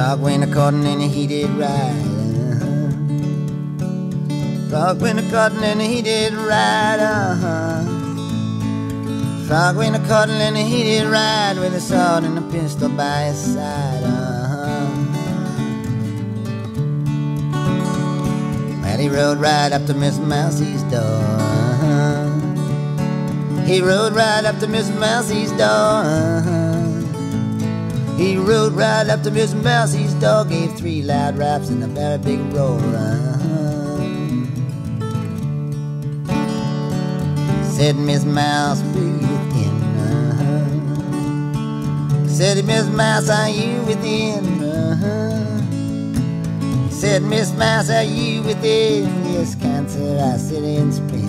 Frog went a-courtin' and he did right. Frog went a-courtin' and he did right. Frog went a-courtin' and he did right, with a sword and a pistol by his side. And he rode right up to Miss Mousie's door. He rode right up to Miss Mousie's door. He rode right up to Miss Mousie's door, gave 3 loud raps and a very big roar. Said, Miss Mouse, breathe in. Said, Miss Mouse, are you within? Said, Miss Mouse, are you within? Yes, Cancer, I sit in spring.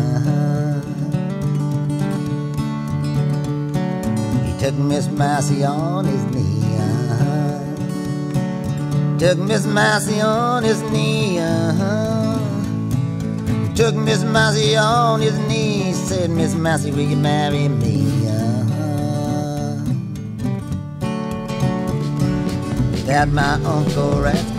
He took Miss Mousie on his knee. Took Miss Mousie on his knee. Took Miss Mousie on his knee. Said, Miss Mousie, will you marry me? That my Uncle Rat